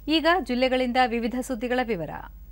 ಈಗ ಜಿಲ್ಲೆಗಳಿಂದ ವಿವಿಧ ಸುದ್ದಿಗಳ ವಿವರ.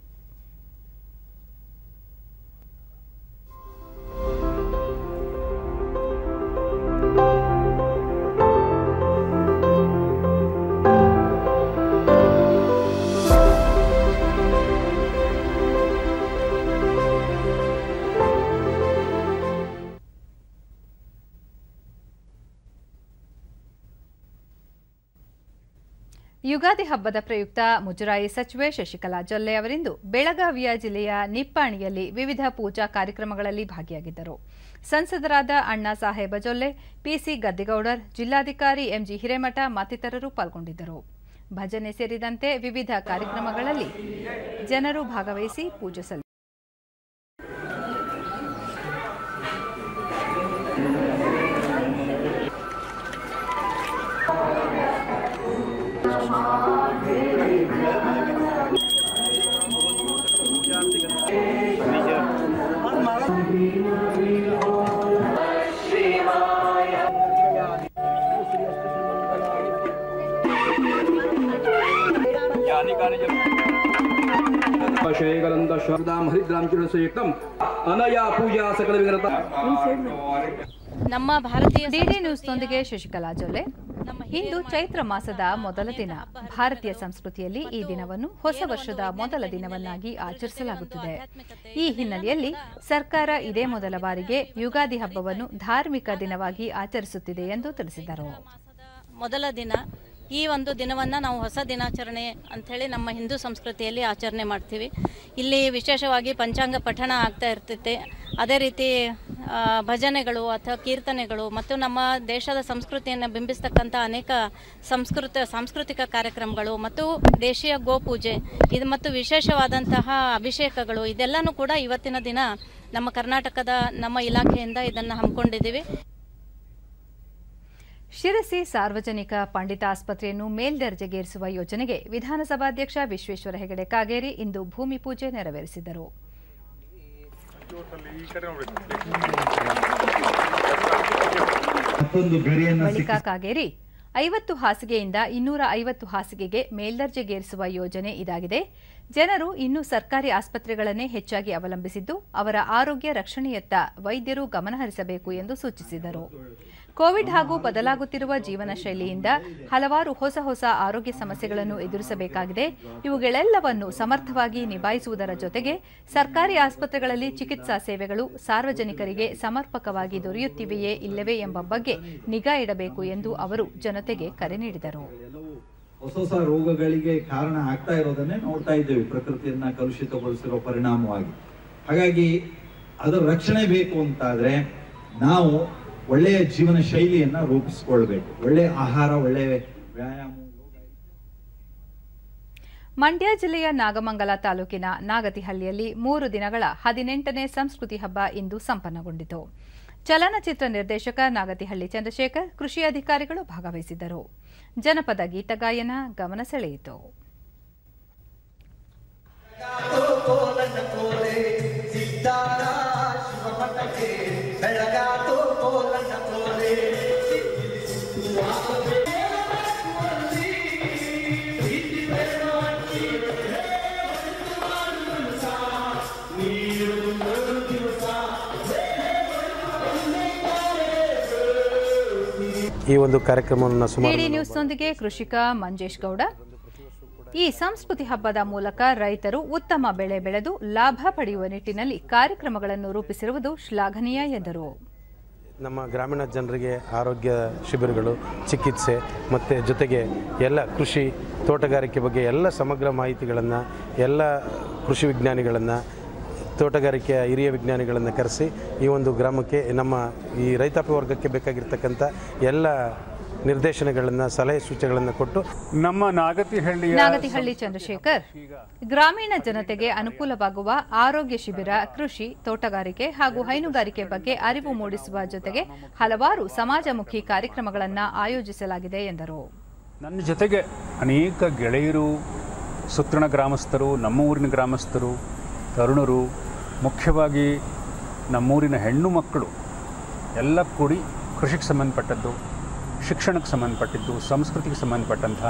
ಯುಗಾದಿ ಹಬ್ಬದ ಪ್ರಯುಕ್ತ ಮುಜರಾಯಿ ಸಚಿವೆ ಶಶಿಕಲಾ ಜೊಲ್ಲೆ ಅವರಿಂದು ಬೆಳಗಾವಿಯ ಜಿಲ್ಲೆಯ ನಿಪ್ಪಾಣಿಯಲ್ಲಿ ವಿವಿಧ ಪೂಜಾ ಕಾರ್ಯಕ್ರಮಗಳಲ್ಲಿ ಭಾಗಿಯಾಗಿದ್ದರು. ಸಂಸದರಾದ ಅಣ್ಣಾ ಸಾಹೇಬ ಜೊಲ್ಲೆ, ಪಿಸಿ ಗದ್ದಿಗೌಡರ್, ಜಿಲ್ಲಾಧಿಕಾರಿ ಎಂಜಿ ಹಿರೇಮಠ ಮತ್ತಿತರರು ಪಾಲ್ಗೊಂಡಿದ್ದರು. ಭಜನೆ ಸೇರಿದಂತೆ ವಿವಿಧ ಕಾರ್ಯಕ್ರಮಗಳಲ್ಲಿ ಜನರು ಭಾಗವಹಿಸಿ ಪೂಜೆ ಸಲ್ಲಿಸಿದರು. ನಮ್ಮ ಭಾರತೀಯ ಡಿಡಿ ನ್ಯೂಸ್ನೊಂದಿಗೆ ಶಶಿಕಲಾ ಜೊಲ್ಲೆ. ಇಂದು ಚೈತ್ರ ಮಾಸದ ಮೊದಲ ದಿನ. ಭಾರತೀಯ ಸಂಸ್ಕೃತಿಯಲ್ಲಿ ಈ ದಿನವನ್ನು ಹೊಸ ವರ್ಷದ ಮೊದಲ ದಿನವನ್ನಾಗಿ ಆಚರಿಸಲಾಗುತ್ತಿದೆ. ಈ ಹಿನ್ನೆಲೆಯಲ್ಲಿ ಸರ್ಕಾರ ಇದೇ ಮೊದಲ ಬಾರಿಗೆ ಯುಗಾದಿ ಹಬ್ಬವನ್ನು ಧಾರ್ಮಿಕ ದಿನವಾಗಿ ಆಚರಿಸುತ್ತಿದೆ ಎಂದು ತಿಳಿಸಿದರು. ಮೊದಲ ದಿನ ಈ ಒಂದು ದಿನವನ್ನು ನಾವು ಹೊಸ ದಿನಾಚರಣೆ ಅಂಥೇಳಿ ನಮ್ಮ ಹಿಂದೂ ಸಂಸ್ಕೃತಿಯಲ್ಲಿ ಆಚರಣೆ ಮಾಡ್ತೀವಿ. ಇಲ್ಲಿ ವಿಶೇಷವಾಗಿ ಪಂಚಾಂಗ ಪಠಣ ಆಗ್ತಾ ಇರ್ತೈತೆ. ಅದೇ ರೀತಿ ಭಜನೆಗಳು ಅಥವಾ ಕೀರ್ತನೆಗಳು ಮತ್ತು ನಮ್ಮ ದೇಶದ ಸಂಸ್ಕೃತಿಯನ್ನು ಬಿಂಬಿಸ್ತಕ್ಕಂಥ ಅನೇಕ ಸಾಂಸ್ಕೃತಿಕ ಕಾರ್ಯಕ್ರಮಗಳು ಮತ್ತು ದೇಶೀಯ ಗೋಪೂಜೆ ಇದು ಮತ್ತು ವಿಶೇಷವಾದಂತಹ ಅಭಿಷೇಕಗಳು ಇದೆಲ್ಲನೂ ಕೂಡ ಇವತ್ತಿನ ದಿನ ನಮ್ಮ ಕರ್ನಾಟಕದ ನಮ್ಮ ಇಲಾಖೆಯಿಂದ ಇದನ್ನು ಹಮ್ಮಿಕೊಂಡಿದ್ದೀವಿ. ಶಿರಸಿ ಸಾರ್ವಜನಿಕ ಪಂಡಿತ ಆಸ್ಪತ್ರೆಯನ್ನು ಮೇಲ್ದರ್ಜೆಗೇರಿಸುವ ಯೋಜನೆಗೆ ವಿಧಾನಸಭಾಧ್ಯಕ್ಷ ವಿಶ್ವೇಶ್ವರ ಹೆಗಡೆ ಕಾಗೇರಿ ಇಂದು ಭೂಮಿ ಪೂಜೆ ನೆರವೇರಿಸಿದರು. ಬಳಿಕ ಕಾಗೇರಿ 50 ಹಾಸಿಗೆಯಿಂದ 250 ಹಾಸಿಗೆಗೆ ಮೇಲ್ದರ್ಜೆಗೇರಿಸುವ ಯೋಜನೆ ಇದಾಗಿದೆ. ಜನರು ಇನ್ನೂ ಸರ್ಕಾರಿ ಆಸ್ಪತ್ರೆಗಳನ್ನೇ ಹೆಚ್ಚಾಗಿ ಅವಲಂಬಿಸಿದ್ದು ಅವರ ಆರೋಗ್ಯ ರಕ್ಷಣೆಯತ್ತ ವೈದ್ಯರು ಗಮನಹರಿಸಬೇಕು ಎಂದು ಸೂಚಿಸಿದರು. ಕೋವಿಡ್ ಹಾಗೂ ಬದಲಾಗುತ್ತಿರುವ ಜೀವನ ಶೈಲಿಯಿಂದ ಹಲವಾರು ಹೊಸ ಆರೋಗ್ಯ ಸಮಸ್ಯೆಗಳನ್ನು ಎದುರಿಸಬೇಕಾಗಿದೆ. ಇವುಗಳೆಲ್ಲವನ್ನು ಸಮರ್ಥವಾಗಿ ನಿಭಾಯಿಸುವುದರ ಜೊತೆಗೆ ಸರ್ಕಾರಿ ಆಸ್ಪತ್ರೆಗಳಲ್ಲಿ ಚಿಕಿತ್ಸಾ ಸೇವೆಗಳು ಸಾರ್ವಜನಿಕರಿಗೆ ಸಮರ್ಪಕವಾಗಿ ದೊರೆಯುತ್ತಿವೆಯೇ ಇಲ್ಲವೇ ಎಂಬ ಬಗ್ಗೆ ನಿಗಾ ಇಡಬೇಕು ಎಂದು ಅವರು ಜನತೆಗೆ ಕರೆ ನೀಡಿದರು. ಹೊಸ ರೋಗಗಳಿಗೆ ಕಾರಣ ಆಗ್ತಾ ಇರೋದನ್ನೇ ನೋಡ್ತಾ ಇದ್ದೇವೆ, ಪ್ರಕೃತಿಯನ್ನ ಕಲುಷಿತಗೊಳಿಸಿರೋ ಪರಿಣಾಮವಾಗಿ. ಹಾಗಾಗಿ ಅದರ ರಕ್ಷಣೆ ಬೇಕು ಅಂತಾದ್ರೆ ನಾವು ಒಳ್ಳೆಯ ಜೀವನ ಶೈಲಿಯನ್ನ ರೂಪಿಸಿಕೊಳ್ಬೇಕು. ಒಳ್ಳೆಯ ಆಹಾರ, ಒಳ್ಳೆಯ ವ್ಯಾಯಾಮ. ಮಂಡ್ಯ ಜಿಲ್ಲೆಯ ನಾಗಮಂಗಲ ತಾಲೂಕಿನ ನಾಗತಿಹಳ್ಳಿಯಲ್ಲಿ 3 ದಿನಗಳ 18ನೇ ಸಂಸ್ಕೃತಿ ಹಬ್ಬ ಇಂದು ಸಂಪನ್ನಗೊಂಡಿತು. ಚಲನಚಿತ್ರ ನಿರ್ದೇಶಕ ನಾಗತಿಹಳ್ಳಿ ಚಂದ್ರಶೇಖರ್, ಕೃಷಿ ಅಧಿಕಾರಿಗಳು ಭಾಗವಹಿಸಿದ್ದರು. ಜನಪದ ಗೀತಗಾಯನ ಗಮನ ಸೆಳೆಯಿತು. ಈ ಒಂದು ಕಾರ್ಯಕ್ರಮವನ್ನು ಡಿಡಿ ನ್ಯೂಸ್ನೊಂದಿಗೆ ಕೃಷಿಕ ಮಂಜೇಶ್ ಗೌಡ. ಈ ಸಂಸ್ಕೃತಿ ಹಬ್ಬದ ಮೂಲಕ ರೈತರು ಉತ್ತಮ ಬೆಳೆ ಬೆಳೆದು ಲಾಭ ಪಡೆಯುವ ನಿಟ್ಟಿನಲ್ಲಿ ಕಾರ್ಯಕ್ರಮಗಳನ್ನು ರೂಪಿಸಿರುವುದು ಶ್ಲಾಘನೀಯ ಎಂದರು. ನಮ್ಮ ಗ್ರಾಮೀಣ ಜನರಿಗೆ ಆರೋಗ್ಯ ಶಿಬಿರಗಳು, ಚಿಕಿತ್ಸೆ ಮತ್ತು ಜೊತೆಗೆ ಎಲ್ಲ ಕೃಷಿ, ತೋಟಗಾರಿಕೆ ಬಗ್ಗೆ ಎಲ್ಲ ಸಮಗ್ರ ಮಾಹಿತಿಗಳನ್ನು ಎಲ್ಲ ಕೃಷಿ ವಿಜ್ಞಾನಿಗಳನ್ನು, ತೋಟಗಾರಿಕೆಯ ಹಿರಿಯ ವಿಜ್ಞಾನಿಗಳನ್ನು ಕರೆಸಿ ಈ ಒಂದು ಗ್ರಾಮಕ್ಕೆ ನಮ್ಮ ಈ ರೈತಾಪಿ ವರ್ಗಕ್ಕೆ ಬೇಕಾಗಿರ್ತಕ್ಕಂಥ ಎಲ್ಲ ನಿರ್ದೇಶನಗಳನ್ನು, ಸಲಹೆ ಸೂಚನೆಗಳನ್ನು ಕೊಟ್ಟು ನಮ್ಮ ನಾಗತಿಹಳ್ಳಿ ಚಂದ್ರಶೇಖರ್ ಗ್ರಾಮೀಣ ಜನತೆಗೆ ಅನುಕೂಲವಾಗುವ ಆರೋಗ್ಯ ಶಿಬಿರ, ಕೃಷಿ, ತೋಟಗಾರಿಕೆ ಹಾಗೂ ಹೈನುಗಾರಿಕೆ ಬಗ್ಗೆ ಅರಿವು ಮೂಡಿಸುವ ಜೊತೆಗೆ ಹಲವಾರು ಸಮಾಜಮುಖಿ ಕಾರ್ಯಕ್ರಮಗಳನ್ನು ಆಯೋಜಿಸಲಾಗಿದೆ ಎಂದರು. ನನ್ನ ಜೊತೆಗೆ ಅನೇಕ ಗೆಳೆಯರು, ಸುತ್ತಣ ಗ್ರಾಮಸ್ಥರು, ನಮ್ಮ ಊರಿನ ಗ್ರಾಮಸ್ಥರು, ತರುಣರು, ಮುಖ್ಯವಾಗಿ ನಮ್ಮೂರಿನ ಹೆಣ್ಣು ಮಕ್ಕಳು ಎಲ್ಲ ಕೂಡಿ ಕೃಷಿಗೆ ಸಂಬಂಧಪಟ್ಟದ್ದು, ಶಿಕ್ಷಣಕ್ಕೆ ಸಂಬಂಧಪಟ್ಟಿದ್ದು, ಸಂಸ್ಕೃತಿಗೆ ಸಂಬಂಧಪಟ್ಟಂಥ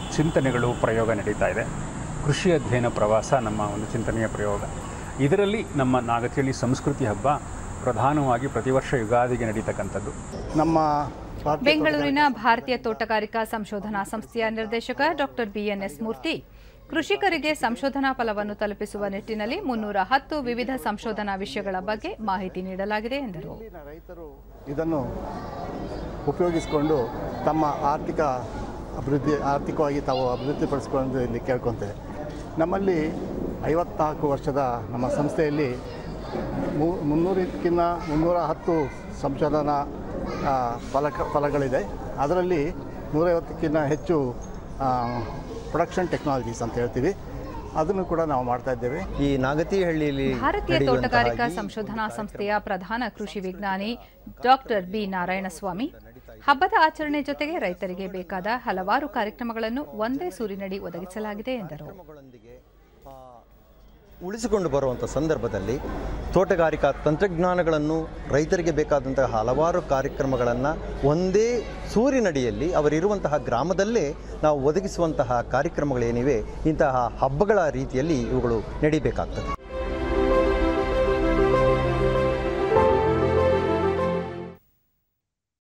ಚಿಂತನೆಗಳು ಪ್ರಯೋಗ ನಡೀತಾ ಇದೆ. ಕೃಷಿ ಅಧ್ಯಯನ ಪ್ರವಾಸ ನಮ್ಮ ಒಂದು ಚಿಂತನೆಯ ಪ್ರಯೋಗ. ಇದರಲ್ಲಿ ನಮ್ಮ ನಾಗತಿಹಳ್ಳಿ ಸಂಸ್ಕೃತಿ ಹಬ್ಬ ಪ್ರಧಾನವಾಗಿ ಪ್ರತಿ ವರ್ಷ ಯುಗಾದಿಗೆ ನಡೀತಕ್ಕಂಥದ್ದು. ನಮ್ಮ ಬೆಂಗಳೂರಿನ ಭಾರತೀಯ ತೋಟಗಾರಿಕಾ ಸಂಶೋಧನಾ ಸಂಸ್ಥೆಯ ನಿರ್ದೇಶಕ ಡಾಕ್ಟರ್ BNS ಮೂರ್ತಿ ಕೃಷಿಕರಿಗೆ ಸಂಶೋಧನಾ ಫಲವನ್ನು ತಲುಪಿಸುವ ನಿಟ್ಟಿನಲ್ಲಿ 310 ವಿವಿಧ ಸಂಶೋಧನಾ ವಿಷಯಗಳ ಬಗ್ಗೆ ಮಾಹಿತಿ ನೀಡಲಾಗಿದೆ ಎಂದರು. ರೈತರು ಇದನ್ನು ಉಪಯೋಗಿಸಿಕೊಂಡು ತಮ್ಮ ಆರ್ಥಿಕವಾಗಿ ತಾವು ಅಭಿವೃದ್ಧಿಪಡಿಸಿಕೊಂಡು ಇಲ್ಲಿ ಕೇಳ್ಕೊತೇವೆ. ನಮ್ಮಲ್ಲಿ 54 ವರ್ಷದ ನಮ್ಮ ಸಂಸ್ಥೆಯಲ್ಲಿ 300ಕ್ಕಿಂತ 310 ಸಂಶೋಧನಾ ಫಲಗಳಿದೆ. ಅದರಲ್ಲಿ 150ಕ್ಕಿಂತ ಹೆಚ್ಚು ಪ್ರೊಡಕ್ಷನ್ ಟೆಕ್ನಾಲಜೀಸ್ ಅಂತ ಹೇಳ್ತೀವಿ, ಅದನ್ನು ಕೂಡ ನಾವು ಮಾಡ್ತಾ ಇದ್ದೇವೆ. ಈ ನಾಗತಿಹಳ್ಳಿಯಲ್ಲಿ ಭಾರತೀಯ ತೋಟಗಾರಿಕಾ ಸಂಶೋಧನಾ ಸಂಸ್ಥೆಯ ಪ್ರಧಾನ ಕೃಷಿ ವಿಜ್ಞಾನಿ ಡಾಕ್ಟರ್ B ನಾರಾಯಣಸ್ವಾಮಿ ಹಬ್ಬದ ಆಚರಣೆ ಜೊತೆಗೆ ರೈತರಿಗೆ ಬೇಕಾದ ಹಲವಾರು ಕಾರ್ಯಕ್ರಮಗಳನ್ನು ಒಂದೇ ಸೂರಿನಡಿ ಒದಗಿಸಲಾಗಿದೆ ಎಂದರು. ಉಳಿಸಿಕೊಂಡು ಬರುವಂಥ ಸಂದರ್ಭದಲ್ಲಿ ತೋಟಗಾರಿಕಾ ತಂತ್ರಜ್ಞಾನಗಳನ್ನು ರೈತರಿಗೆ ಬೇಕಾದಂತಹ ಹಲವಾರು ಕಾರ್ಯಕ್ರಮಗಳನ್ನು ಒಂದೇ ಸೂರಿನಡಿಯಲ್ಲಿ ಅವರಿರುವಂತಹ ಗ್ರಾಮದಲ್ಲೇ ನಾವು ಒದಗಿಸುವಂತಹ ಕಾರ್ಯಕ್ರಮಗಳೇನಿವೆ ಇಂತಹ ಹಬ್ಬಗಳ ರೀತಿಯಲ್ಲಿ ಇವುಗಳು ನಡೀಬೇಕಾಗ್ತದೆ.